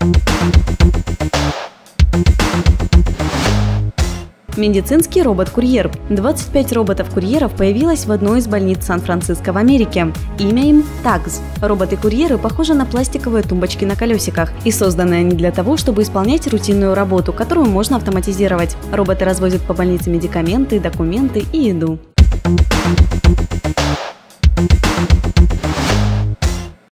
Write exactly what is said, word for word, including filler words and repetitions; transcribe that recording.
Медицинский робот-курьер. двадцать пять роботов-курьеров появилось в одной из больниц Сан-Франциско в Америке. Имя им Tags. Роботы-курьеры похожи на пластиковые тумбочки на колесиках, и созданы они для того, чтобы исполнять рутинную работу, которую можно автоматизировать. Роботы развозят по больнице медикаменты, документы и еду.